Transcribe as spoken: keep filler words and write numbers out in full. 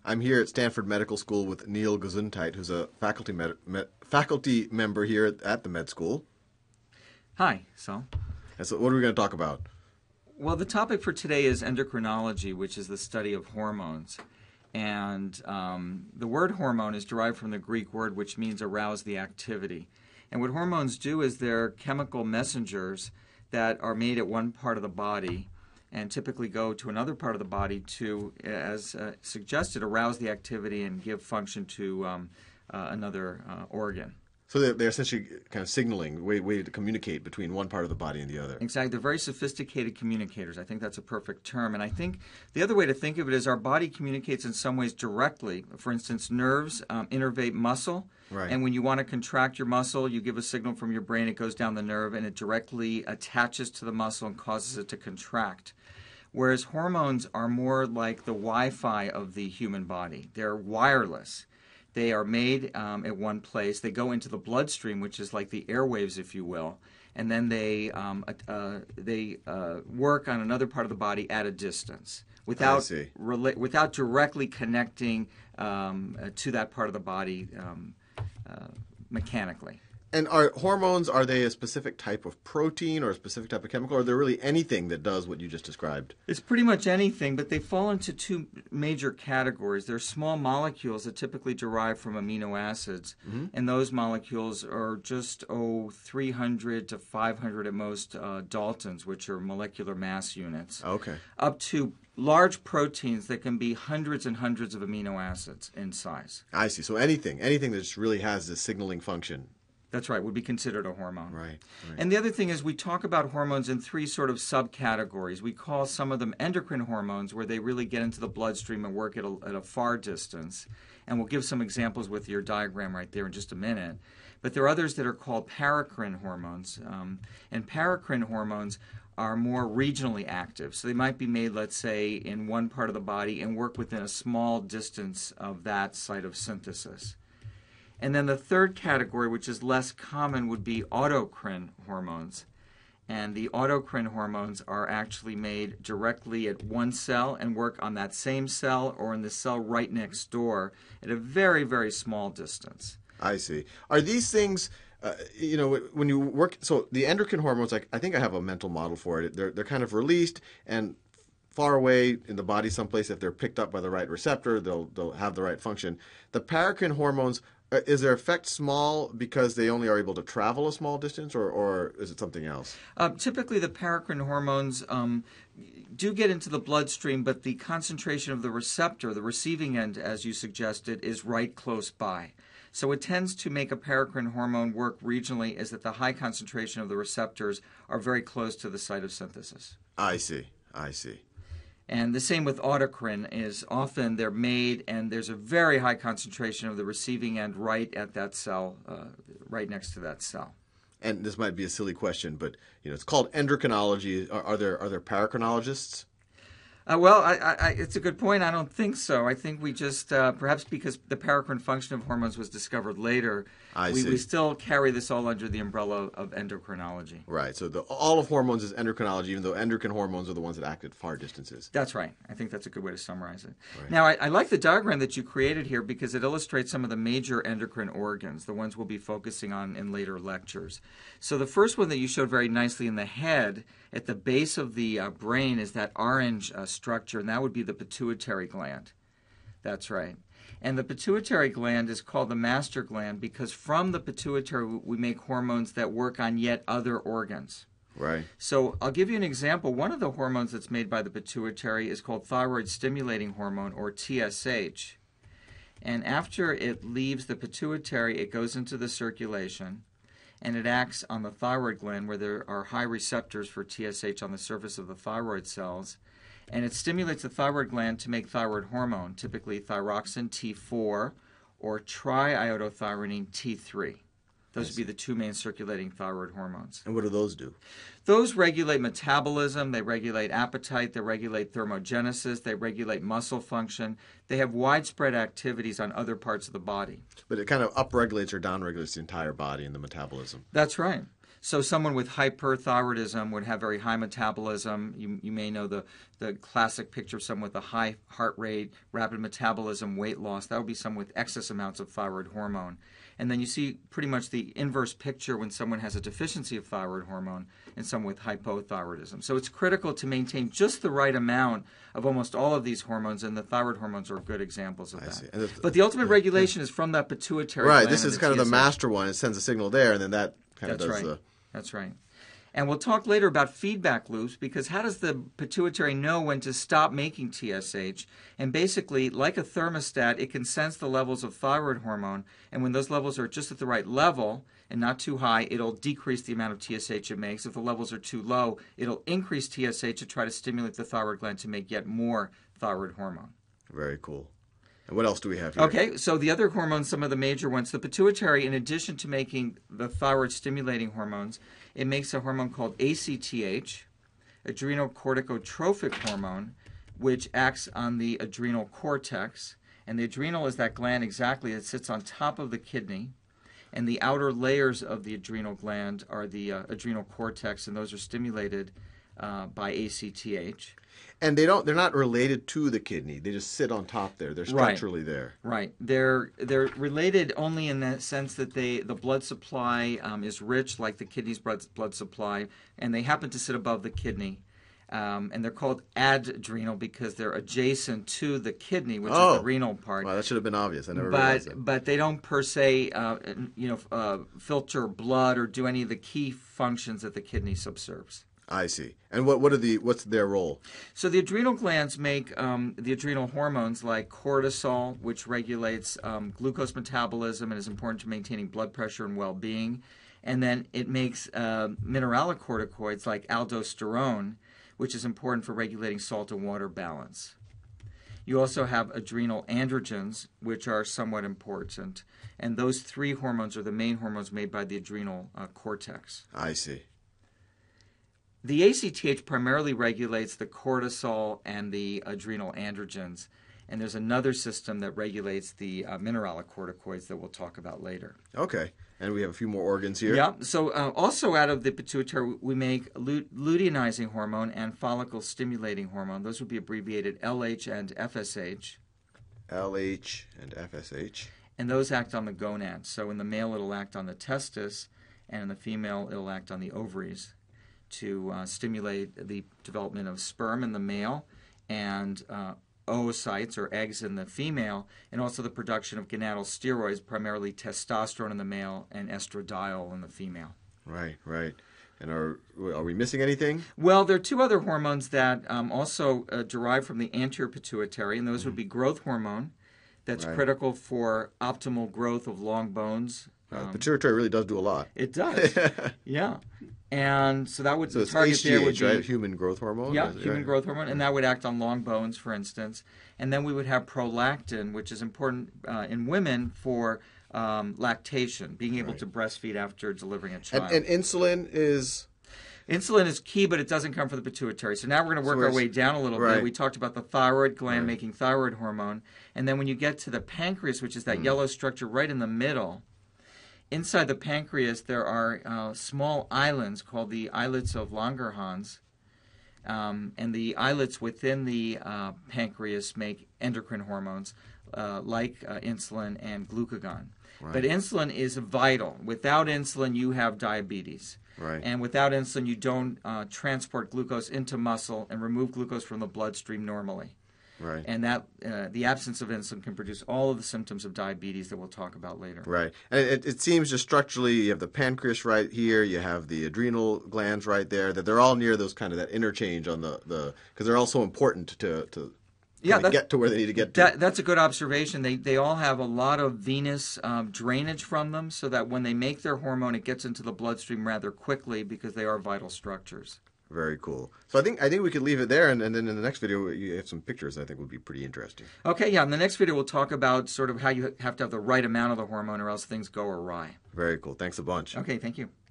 I'm here at Stanford Medical School with Neil Gesundheit, who's a faculty med- med- faculty member here at, at the med school. Hi, Sal. And so what are we going to talk about? Well, the topic for today is endocrinology, which is the study of hormones. And um, the word hormone is derived from the Greek word which means arouse the activity. And what hormones do is they're chemical messengers that are made at one part of the body and typically go to another part of the body to, as uh, suggested, arouse the activity and give function to um, uh, another uh, organ. So they're, they're essentially kind of signaling, way, way to communicate between one part of the body and the other. Exactly. They're very sophisticated communicators. I think that's a perfect term. And I think the other way to think of it is our body communicates in some ways directly. For instance, nerves um, innervate muscle. Right. And when you want to contract your muscle, you give a signal from your brain, it goes down the nerve, and it directly attaches to the muscle and causes it to contract. Whereas hormones are more like the Wi-Fi of the human body. They're wireless. They are made um, at one place. They go into the bloodstream, which is like the airwaves, if you will, and then they um, uh, they uh, work on another part of the body at a distance without rela- without directly connecting um, uh, to that part of the body um, uh, mechanically. And are hormones, are they a specific type of protein or a specific type of chemical? Or are there really anything that does what you just described? It's pretty much anything, but they fall into two major categories. They're small molecules that typically derive from amino acids, mm-hmm. and those molecules are just, oh, three hundred to five hundred at most uh, Daltons, which are molecular mass units, okay. up to large proteins that can be hundreds and hundreds of amino acids in size. I see. So anything, anything that just really has this signaling function. That's right, would be considered a hormone. Right, right. And the other thing is we talk about hormones in three sort of subcategories. We call some of them endocrine hormones, where they really get into the bloodstream and work at a, at a far distance. And we'll give some examples with your diagram right there in just a minute. But there are others that are called paracrine hormones. Um, and paracrine hormones are more regionally active. So they might be made, let's say, in one part of the body and work within a small distance of that site of synthesis. And then the third category, which is less common, would be autocrine hormones. And the autocrine hormones are actually made directly at one cell and work on that same cell or in the cell right next door at a very, very small distance. I see. Are these things, uh, you know, when you work, so the endocrine hormones, like, I think I have a mental model for it. They're, they're kind of released and far away in the body someplace. If they're picked up by the right receptor, they'll, they'll have the right function. The paracrine hormones, is their effect small because they only are able to travel a small distance, or, or is it something else? Uh, typically, the paracrine hormones um, do get into the bloodstream, but the concentration of the receptor, the receiving end, as you suggested, is right close by. So what tends to make a paracrine hormone work regionally is that the high concentration of the receptors are very close to the site of synthesis. I see. I see. And the same with autocrine is often they're made and there's a very high concentration of the receiving end right at that cell, uh, right next to that cell. And this might be a silly question, but you know, it's called endocrinology. Are, are there are there paracrinologists? Uh, well, I, I, it's a good point. I don't think so. I think we just, uh, perhaps because the paracrine function of hormones was discovered later, I we, see. we still carry this all under the umbrella of endocrinology. Right. So the, all of hormones is endocrinology, even though endocrine hormones are the ones that act at far distances. That's right. I think that's a good way to summarize it. Right. Now, I, I like the diagram that you created here because it illustrates some of the major endocrine organs, the ones we'll be focusing on in later lectures. So the first one that you showed very nicely in the head, at the base of the uh, brain, is that orange uh, structure, and that would be the pituitary gland. That's right. And the pituitary gland is called the master gland because from the pituitary we make hormones that work on yet other organs. Right. So I'll give you an example. One of the hormones that's made by the pituitary is called thyroid stimulating hormone, or T S H. And after it leaves the pituitary, it goes into the circulation, and it acts on the thyroid gland where there are high receptors for T S H on the surface of the thyroid cells. And it stimulates the thyroid gland to make thyroid hormone, typically thyroxine T four or triiodothyronine T three. Those would be the two main circulating thyroid hormones. And what do those do? Those regulate metabolism, they regulate appetite, they regulate thermogenesis, they regulate muscle function. They have widespread activities on other parts of the body. But it kind of upregulates or downregulates the entire body and the metabolism. That's right. So someone with hyperthyroidism would have very high metabolism. You, you may know the, the classic picture of someone with a high heart rate, rapid metabolism, weight loss. That would be someone with excess amounts of thyroid hormone. And then you see pretty much the inverse picture when someone has a deficiency of thyroid hormone and someone with hypothyroidism. So it's critical to maintain just the right amount of almost all of these hormones, and the thyroid hormones are good examples of I that. see. And the, but the ultimate regulation is from that pituitary right. gland. This is and kind of the T S H. master one. It sends a signal there, and then that kind That's of does right. the... That's right. And we'll talk later about feedback loops, because how does the pituitary know when to stop making T S H? And basically, like a thermostat, it can sense the levels of thyroid hormone, and when those levels are just at the right level and not too high, it'll decrease the amount of T S H it makes. If the levels are too low, it'll increase T S H to try to stimulate the thyroid gland to make yet more thyroid hormone. Very cool. And what else do we have here? Okay, so the other hormones, some of the major ones, the pituitary, in addition to making the thyroid-stimulating hormones, it makes a hormone called A C T H, Adrenocorticotropic hormone, which acts on the adrenal cortex. And the adrenal is that gland exactly that sits on top of the kidney. And the outer layers of the adrenal gland are the uh, adrenal cortex, and those are stimulated uh, by A C T H. And they don't, they're not related to the kidney. They just sit on top there. They're structurally right. there. Right. They're they're related only in the sense that they the blood supply um, is rich, like the kidney's blood, blood supply, and they happen to sit above the kidney. Um, and they're called adrenal because they're adjacent to the kidney, which oh. is the renal part. Wow, that should have been obvious. I never but, realized that. But they don't per se, uh, you know, uh, filter blood or do any of the key functions that the kidney subserves. I see. And what what are the what's their role? So the adrenal glands make um, the adrenal hormones like cortisol, which regulates um, glucose metabolism and is important to maintaining blood pressure and well-being. And then it makes uh, mineralocorticoids like aldosterone, which is important for regulating salt and water balance. You also have adrenal androgens, which are somewhat important. And those three hormones are the main hormones made by the adrenal uh, cortex. I see. The A C T H primarily regulates the cortisol and the adrenal androgens, and there's another system that regulates the uh, mineralocorticoids that we'll talk about later. Okay, and we have a few more organs here. Yeah, so uh, also out of the pituitary, we make luteinizing hormone and follicle stimulating hormone. Those would be abbreviated L H and F S H. L H and F S H. And those act on the gonads. So in the male, it'll act on the testis, and in the female, it'll act on the ovaries, to uh, stimulate the development of sperm in the male and uh, oocytes or eggs in the female, and also the production of gonadal steroids, primarily testosterone in the male and estradiol in the female. Right, right. And are are we missing anything? Well, there are two other hormones that um, also uh, derive from the anterior pituitary, and those mm-hmm. would be growth hormone, that's right. critical for optimal growth of long bones. Uh, Um, pituitary really does do a lot. It does, yeah. And so that would so the it's target H G H, there would be right? Human growth hormone. yeah, Is it human right? growth hormone, and that would act on long bones, for instance. And then we would have prolactin, which is important uh, in women for um, lactation, being able Right. to breastfeed after delivering a child. And, and insulin is Insulin is key, but it doesn't come from the pituitary. So now we're going to work So our it's- way down a little right. bit. We talked about the thyroid gland Right. making thyroid hormone, and then when you get to the pancreas, which is that Mm. yellow structure right in the middle. Inside the pancreas, there are uh, small islands called the Islets of Langerhans, um, and the islets within the uh, pancreas make endocrine hormones uh, like uh, insulin and glucagon. Right. But insulin is vital. Without insulin, you have diabetes. right. And without insulin, you don't uh, transport glucose into muscle and remove glucose from the bloodstream normally. Right. And that uh, the absence of insulin can produce all of the symptoms of diabetes that we'll talk about later. Right. And it, it seems just structurally, you have the pancreas right here, you have the adrenal glands right there, that they're all near those kind of that interchange on the, the because they're all so important to, to Yeah, kinda that- get to where they need to get to. That, that's a good observation. They they all have a lot of venous um, drainage from them, so that when they make their hormone, it gets into the bloodstream rather quickly because they are vital structures. Very cool. So I think I think we could leave it there, and, and then in the next video you have some pictures I think would be pretty interesting. Okay, yeah. In the next video, we'll talk about sort of how you have to have the right amount of the hormone, or else things go awry. Very cool. Thanks a bunch. Okay, thank you.